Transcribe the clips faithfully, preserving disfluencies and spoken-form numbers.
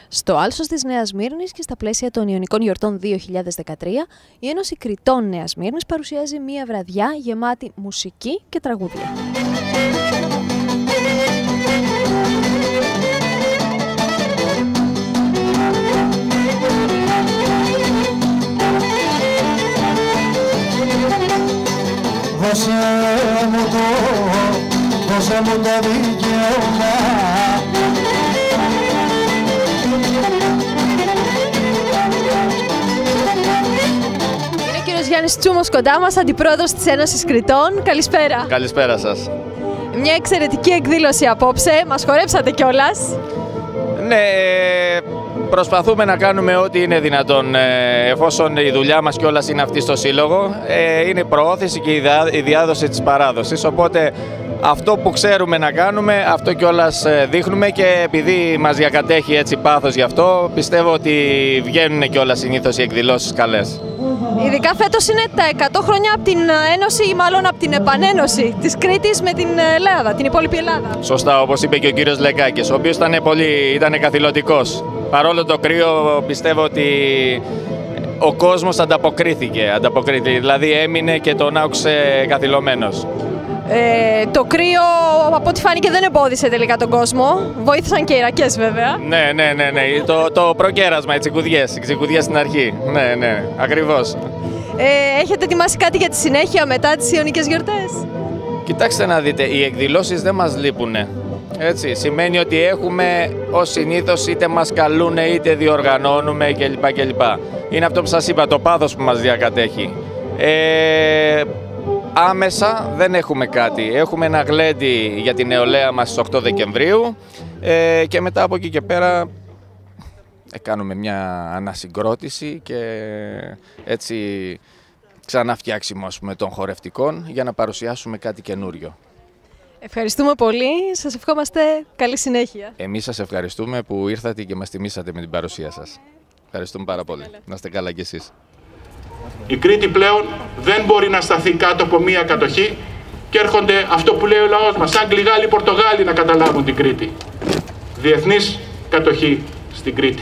Στο άλσος της Νέας Σμύρνης και στα πλαίσια των Ιωνικών Γιορτών δύο χιλιάδες δεκατρία, η Ένωση Κριτών Νέας Σμύρνης παρουσιάζει μία βραδιά γεμάτη μουσική και τραγούδια. Δώσε μου το, δώσε μου το δικαίωμα. Είναι ο κύριος Γιάννης Τσούμος κοντά μας, αντιπρόεδρος της Ένωσης Κριτών. Καλησπέρα. Καλησπέρα σας. Μια εξαιρετική εκδήλωση απόψε, μας χορέψατε κιόλας. Ναι, προσπαθούμε να κάνουμε ό,τι είναι δυνατόν, εφόσον η δουλειά μας κιόλας είναι αυτή στο Σύλλογο. Είναι η προώθηση και η διάδοση της παράδοσης, οπότε αυτό που ξέρουμε να κάνουμε, αυτό κιόλας δείχνουμε, και επειδή μας διακατέχει έτσι πάθος γι' αυτό, πιστεύω ότι βγαίνουν κιόλας συνήθως οι εκδηλώσεις καλές. Ειδικά φέτος είναι τα εκατό χρόνια από την Ένωση, ή μάλλον από την επανένωση της Κρήτης με την Ελλάδα, την υπόλοιπη Ελλάδα. Σωστά, όπως είπε και ο κύριος Λεκάκης, ο οποίος ήταν, πολύ, ήταν καθηλωτικός. Παρόλο το κρύο, πιστεύω ότι ο κόσμος ανταποκρίθηκε, ανταποκρίθηκε, δηλαδή έμεινε και τον άκουσε καθυλωμένος. Ε, το κρύο, από ό,τι φάνηκε, δεν εμπόδισε τελικά τον κόσμο. Βοήθησαν και οι ρακές, βέβαια. Ναι, ναι, ναι, ναι. Το, το προκέρασμα, οι τσικουδιές, οι τσικουδιές στην αρχή. Ναι, ναι, ακριβώς. Ε, έχετε ετοιμάσει κάτι για τη συνέχεια μετά τις Ιωνικές Γιορτές? Κοιτάξτε να δείτε, οι εκδηλώσεις δεν μας λείπουν. Έτσι, σημαίνει ότι έχουμε ως συνήθως, είτε μας καλούν είτε διοργανώνουμε κλπ. κλπ. Είναι αυτό που σας είπα, το πάθος που μας διακατέχει. Ε, Άμεσα δεν έχουμε κάτι. Έχουμε ένα γλέντι για την νεολαία μας στις οκτώ Δεκεμβρίου ε, και μετά από εκεί και πέρα ε, κάνουμε μια ανασυγκρότηση και έτσι ξαναφτιάξιμο, ας πούμε, των χορευτικών για να παρουσιάσουμε κάτι καινούριο. Ευχαριστούμε πολύ. Σας ευχόμαστε καλή συνέχεια. Εμείς σας ευχαριστούμε που ήρθατε και μας τιμήσατε με την παρουσία σας. Ευχαριστούμε πάρα πολύ. Να είστε καλά κι εσείς. Η Κρήτη πλέον δεν μπορεί να σταθεί κάτω από μία κατοχή και έρχονται, αυτό που λέει ο λαός μας, Άγγλοι, Γάλλοι, Πορτογάλοι, να καταλάβουν την Κρήτη. Διεθνής κατοχή στην Κρήτη.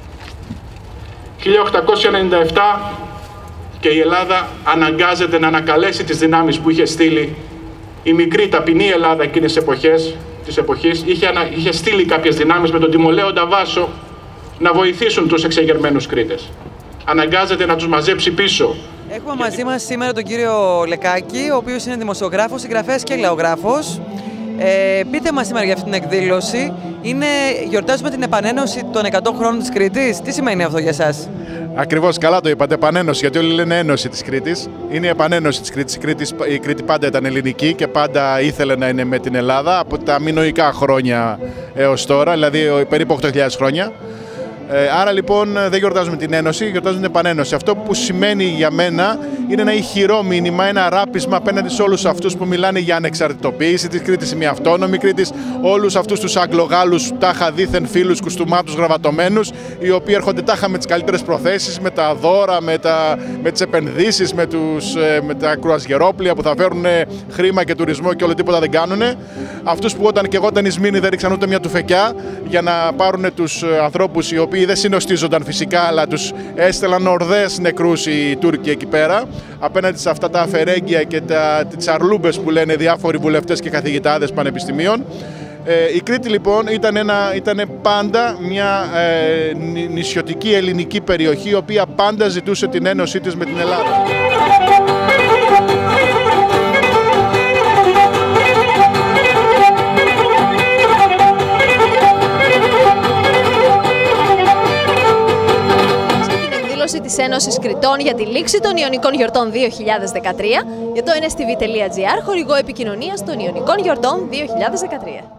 χίλια οκτακόσια ενενήντα επτά και η Ελλάδα αναγκάζεται να ανακαλέσει τις δυνάμεις που είχε στείλει η μικρή ταπεινή Ελλάδα εκείνες εποχές, της εποχής. Είχε, ανα, είχε στείλει κάποιες δυνάμεις με τον τιμολέοντα Βάσο να βοηθήσουν τους εξεγερμένους Κρήτες. Αναγκάζεται να τους μαζέψει πίσω. Έχουμε μαζί μας σήμερα τον κύριο Λεκάκη, ο οποίος είναι δημοσιογράφος, συγγραφέας και λαογράφος. Ε, πείτε μας σήμερα για αυτή την εκδήλωση. Είναι, γιορτάζουμε την επανένωση των εκατό χρόνων της Κρήτης. Τι σημαίνει αυτό για εσάς? Ακριβώς, καλά το είπατε, επανένωση, γιατί όλοι λένε ένωση της Κρήτης. Είναι η επανένωση της Κρήτης. Η Κρήτη, η Κρήτη πάντα ήταν ελληνική και πάντα ήθελε να είναι με την Ελλάδα από τα μινωικά χρόνια έως τώρα, δηλαδή περίπου οκτώ χιλιάδες χρόνια. Ε, άρα λοιπόν δεν γιορτάζουμε την Ένωση, γιορτάζουμε την Επανένωση. Αυτό που σημαίνει για μένα είναι ένα ηχηρό μήνυμα, ένα ράπισμα απέναντι σε όλους αυτούς που μιλάνε για ανεξαρτητοποίηση της Κρήτης, μια αυτόνομη Κρήτης, όλους αυτούς τους Αγγλογάλους, τάχα δίθεν φίλους, κουστούμάτους, γραβατωμένους, οι οποίοι έρχονται τάχα με τις καλύτερες προθέσεις, με τα δώρα, με, τα, με τις επενδύσεις, με, τους, με τα κρουαζιερόπλια που θα φέρουν χρήμα και τουρισμό και όλο τίποτα δεν κάνουν. Αυτούς που όταν και εγώ ήταν οι Σμύρνοι δεν ρίξαν ούτε μια τουφεκιά για να πάρουν τους ανθρώπους οι οποίοι δεν συνοστίζονταν φυσικά, αλλά τους έστελαν ορδές νεκρούς οι Τούρκοι εκεί πέρα, απέναντι σε αυτά τα αφαιρέγγια και τα, τις αρλούμπες που λένε διάφοροι βουλευτές και καθηγητάδες πανεπιστημίων. Ε, η Κρήτη λοιπόν ήταν, ένα, ήταν πάντα μια ε, νησιωτική ελληνική περιοχή, η οποία πάντα ζητούσε την ένωσή της με την Ελλάδα. Της Ένωσης Κριτών για τη λήξη των Ιωνικών Γιορτών δύο χιλιάδες δεκατρία για το εν ες τι βι τελεία τζι άρ, χορηγό επικοινωνίας των Ιωνικών Γιορτών δύο χιλιάδες δεκατρία.